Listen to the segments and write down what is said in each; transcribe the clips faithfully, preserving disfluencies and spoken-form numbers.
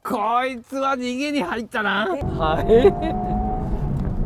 こいつは逃げに入ったな。 はい。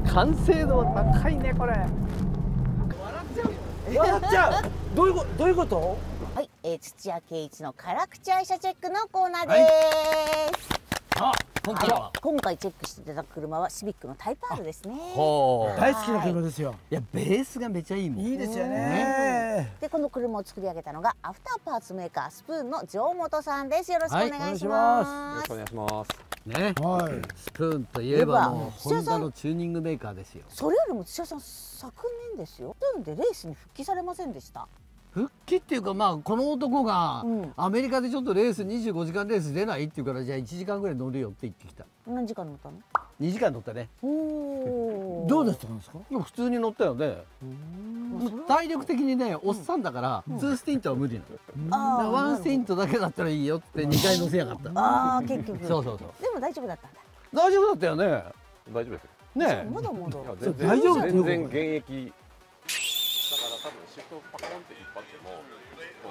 完成度高いねこれ。 笑っちゃうよ。 笑っちゃう。どういうことどういうこと？ はい、えー、土屋圭一の辛口愛車チェックのコーナーです。 あ、今回は、 はい、今回チェックしていただく車はシビックのタイプ R ですね。 ほう。 大好きな車ですよ。 いやベースがめちゃいいもん。 いいですよね。 でこの車を作り上げたのがアフターパーツメーカースプーンの城本さんです。よろしくお願いします。 よろしくお願いします。 ね、 はい。 スプーンといえばもうホンダのチューニングメーカーですよ。 それよりも土屋さん昨年ですよ。スプーンでレースに復帰されませんでした？ 復帰っていうか、まあこの男がうんアメリカでちょっとレースにじゅうごじかんレース出ないって言うから、じゃあいちじかんぐらい乗るよって言ってきた。 何時間乗ったの？ にじかん乗ったね。 おーどうだったんですか？ いや普通に乗ったよね。体力的にねおっさんだからツースティントは無理なの。だからワンスティントだけだったらいいよってにかい乗せやがった。 ああ結局そうそうそう。 でも大丈夫だったんだ。 大丈夫だったよね。 大丈夫ですよ。 ねまだまだいや全然大丈夫っていう全然現役。だから多分シフトパコンって引っ張っても。こ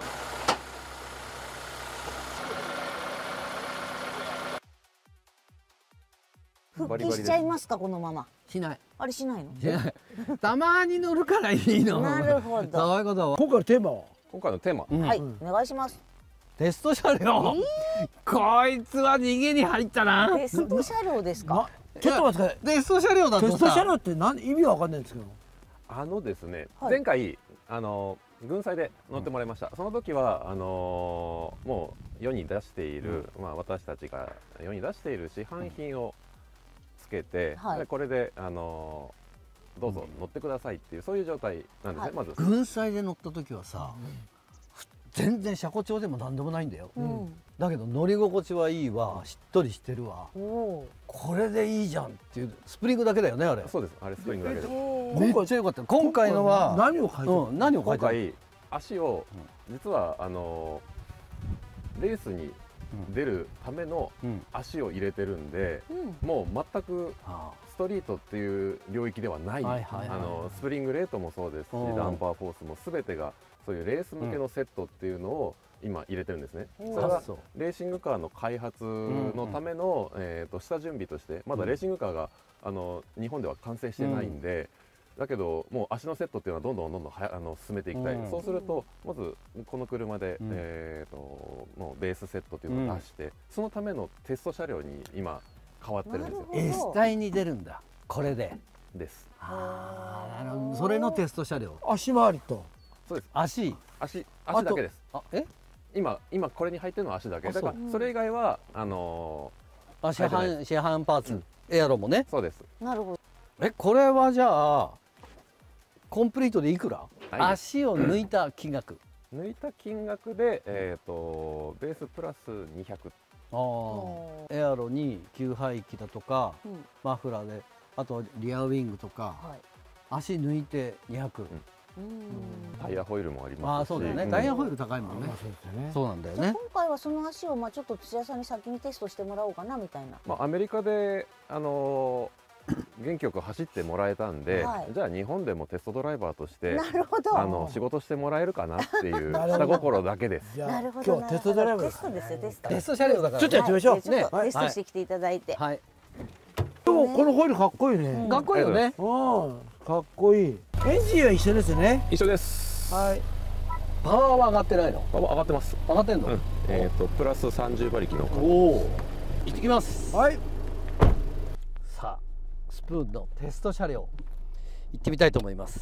復帰しちゃいますかこのまま？ しない。 あれしないの？ しない。たまに乗るからいいの。 なるほど。 そういうことは。 今回のテーマは？ う今回のテーマ。 うんはい、お願いします。 テスト車両。 こいつは逃げに入ったな。 テスト車両ですか？ なちょっと待ってください。 テスト車両だとさ。 テスト車両って何意味わかんないんですけど。 あのですね、 はい前回あの軍祭で乗ってもらいました。その時はあのもう世に出している、まあ私たちが世に出している市販品をつけて、 はいでこれであのどうぞ乗ってくださいっていうそういう状態なんですね。 はいまず。 軍祭で乗った時はさ、全然車庫調でも何でもないんだよ。 うん。 だけど乗り心地はいいわ、しっとりしてるわ。 おお。 これでいいじゃんっていうスプリングだけだよねあれ。 そうです。あれスプリングだけで。 めっちゃ良かった。今回のは何を書いてるうん何を書今いてある？ 回足を実はあのレースに出るためのうん。 足を入れてるんで、 うん。 もう全くあストリートっていう領域ではない、 はいはいはいあのスプリングレートもそうですし、 うんダンパーフォースも全てがそういうレース向けのセットっていうのを今入れてるんですね。 うんそれはあそうレーシングカーの開発のための、えー、と下準備としてまだレーシングカーがあの日本では完成してないんで、だけどもう足のセットっていうのはどんどんどんどんはやあの進めていきたい、 うんそうするとまずこの車で、 うんえー、ともうベースセットっていうのを出して、そのためのテスト車両に今変わってるんですよ。 なるほど S 帯に出るんだ。これで。 ですああ、なるほど。それのテスト車両。 足回りと。 そうです。 足。 足足だけです。 あ、え？ 今今これに入ってるのは足だけあだからそうそれ以外はあのあ、市はいはい販市販パーツ、 うんエアロもね。 ーそうです。 なるほど。 え、これはじゃあコンプリートでいくら？ はい足を抜いた金額。 抜いた金額でえっ、とベースプラスにひゃく。 ああ。エアロに給排気だとか、 うん。 マフラーで、あとリアウィングとか、 はい。 足抜いてにひゃく。 うん。 タイヤホイールもありああ、 ますし。 そうだよね。 んダイヤホイール高いもんね。 そうですよね。 そうなんだよじゃあね。 今回はその足をまあちょっと土屋さんに先にテストしてもらおうかなみたいな。 まあアメリカであのー元気よく走ってもらえたんで、 はいじゃあ日本でもテストドライバーとしてなるほど。 あの仕事してもらえるかなっていうなるほど下心だけです。 じゃあなるほど。 今日はテストドライバーテスですトですよテスト。 テスト車両だから。 ちょっとやってみましょうはいじゃあちょっとねテストしてきていただいて。 はい。 でもこのホイールかっこいいね。 うんかっこいいよね。 うん、かっこいい。エンジンは一緒ですよね。 一緒です。 はい。 パワーは上がってないの？ あ上がってます。 上がってんの？ うん、えっ、とプラスさんじゅう馬力の。 おお。行ってきます。 はい。 さあスプーンのテスト車両行ってみたいと思います。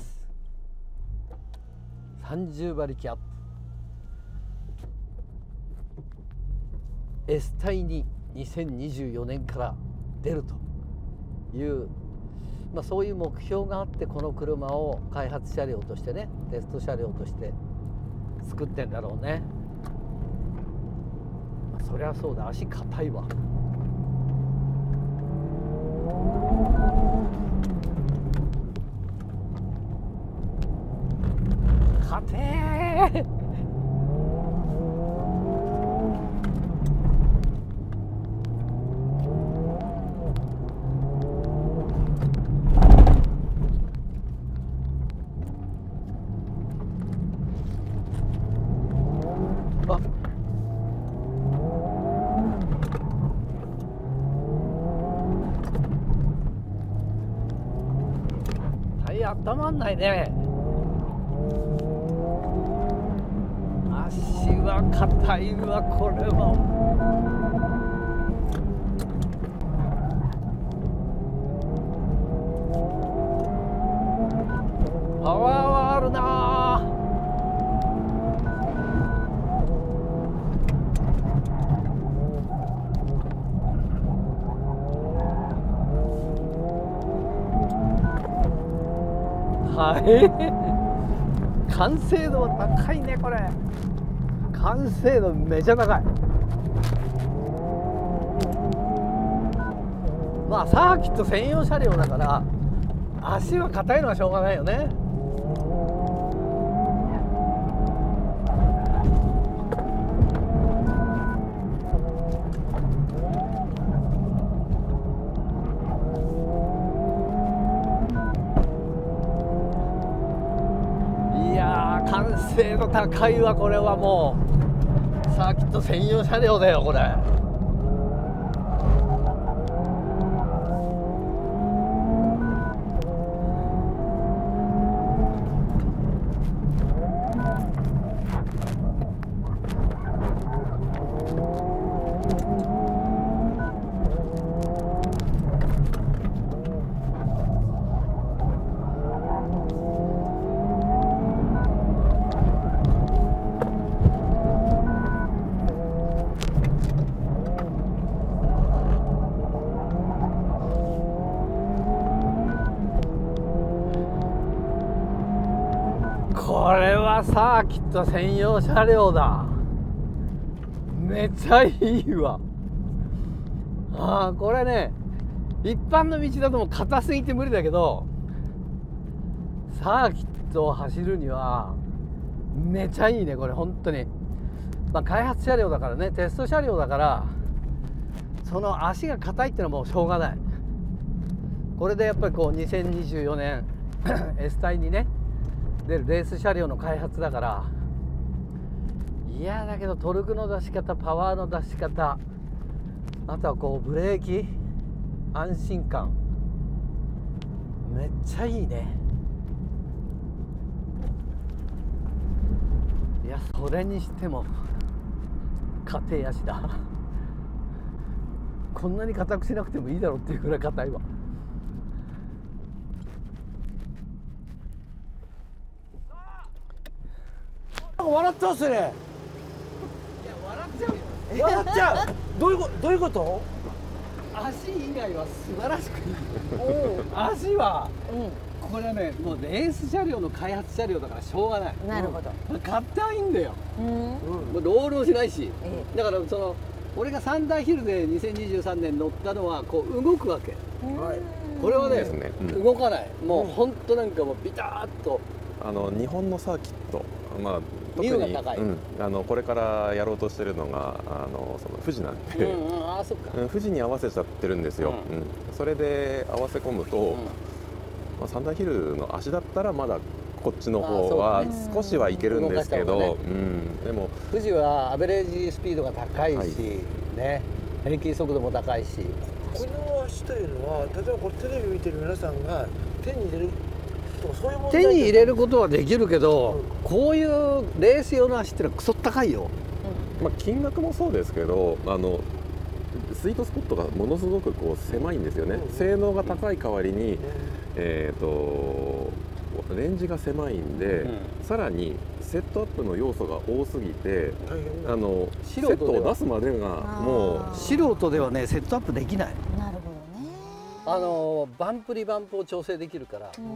さんじゅう馬力アップ S 帯ににせんにじゅうよねんから出るという、まあ、そういう目標があってこの車を開発車両としてねテスト車両として作ってんだろうね。まあそりゃそうだ、足硬いわ。勝てーあ足温まんないね。足は硬いわこれは。パワーはあるなあ。はい、完成度高いねこれ。完成度めちゃ高い。まあサーキット専用車両だから足は硬いのはしょうがないよね。完成度高いわこれは。もうサーキット専用車両だよこれ。これはサーキット専用車両だ。めっちゃいいわ。ああこれね一般の道だともう硬すぎて無理だけど、サーキットを走るにはめちゃいいねこれ本当に。まあ開発車両だからね、テスト車両だからその足が硬いってのはもうしょうがない。これでやっぱりこうにせんにじゅうよねん S 帯にね出るレース車両の開発だから。いやだけどトルクの出し方、パワーの出し方、あとはこうブレーキ安心感めっちゃいいね。いやそれにしても硬い足だ。こんなに硬くしなくてもいいだろうっていうぐらい硬いわ。 笑ってますね。 いや笑っちゃうよ。 笑っちゃう。どういうことどういうこと？ 足以外は素晴らしくいい。足は、うん、これはねもうレース車両の開発車両だからしょうがない。 なるほど。 硬いんだよ。 うん。 もうロールもしないし、 ええ、だからその俺がサンダーヒルでにせんにじゅうさんねん乗ったのはこう動くわけ。 はい。 これはね、 ねうん、 動かない。もう本当なんかもうビターっと。 あの日本のサーキット、まあ特ミューにが高い、 うん、あのこれからやろうとしてるのがあのその富士なんで、 うんうん、ああそっか、 うん、富士に合わせちゃってるんですよ。 うんうん、それで合わせ込むと、 うん、 まあ、サンダーヒルの足だったらまだこっちの方は少しはいけるんですけど、 ね、 うん、でも富士はアベレージスピードが高いし、 はい、 ね、平均速度も高いし。 この足というのは例えばこれテレビ見てる皆さんが手に入れるとかそういう問題。 手に入れることはできるけど、うん、こういうレース用の足ってのはクソ高いよ。 まあ金額もそうですけど、あのスイートスポットがものすごくこう狭いんですよね。うん、性能が高い代わりに、うん、えっとレンジが狭いんで、うん、さらにセットアップの要素が多すぎて、あのセットを出すまでがもう素人ではねセットアップできない。 なるほどね。 あのバンプリバンプを調整できるから、うん、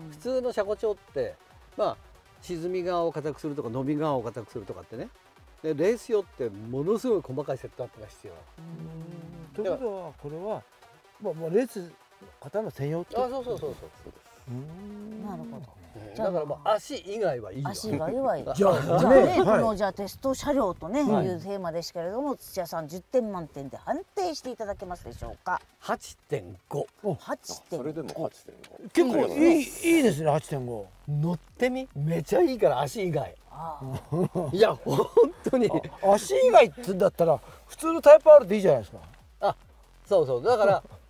普通の車庫調ってまあ沈み側を硬くするとか伸び側を硬くするとかってね、でレース用ってものすごい細かいセットアップが必要。 ということはこれはまあもうレース型の専用って。 あ、そうそうそうそう。 なるほど。 だからもう足以外はいいよ。 足以外はいい。 じゃあじゃあね、このじゃあテスト車両とねいうテーマですけれども、土屋さんじゅってん満点で判定していただけますでしょうか。 はちてんご。 はちてんご。 それでもはちてんご。 結構いいいいですね。はちてんご。 乗ってみ。めちゃいいから足以外。いや本当に。 足以外ってだったら普通のタイプ アール でいいじゃないですか。 あ、そうそう。だから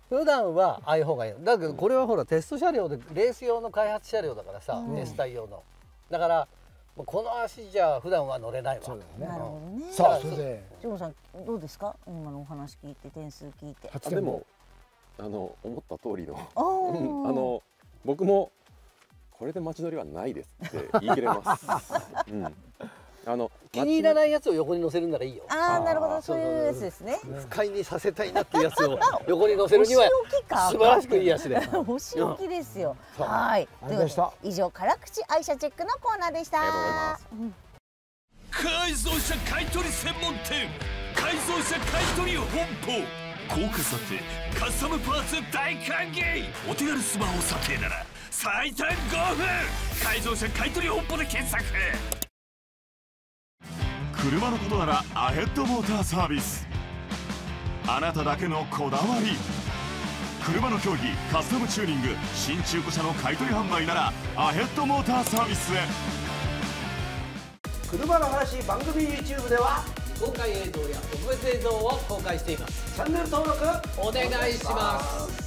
普段はああいう方がいい。だけどこれはほらテスト車両でレース用の開発車両だからさ、 うん、 テスター用の。だからこの足じゃ普段は乗れないわ。 そうだよね。 なるほどね。 さあそれでジョンさんどうですか、今のお話聞いて点数聞いて。 あでもあの思った通りのああの僕もこれで街乗りはないですって言い切れます。うん、あの気に入らないやつを横に乗せるならいいよ。 ああ、なるほど、そういうやつですね。 不快にさせたいなっていうやつを横に乗せるには素晴らしくいいやつで。 お仕置きですよ。 うん、 はい。 ありがとうございました。 以上辛口愛車チェックのコーナーでした。 ありがとうございます。 うん、 改造車買取専門店改造車買取本舗高価査定カスタムパーツ大歓迎お手軽スマホ査定なら最短ごふん改造車買取本舗で検索車のことならアヘッドモーターサービスあなただけのこだわり車の競技カスタムチューニング新中古車の買取販売ならアヘッドモーターサービスへ車の話番組 YouTube では公開映像や特別映像を公開しています。 チャンネル登録お願いします。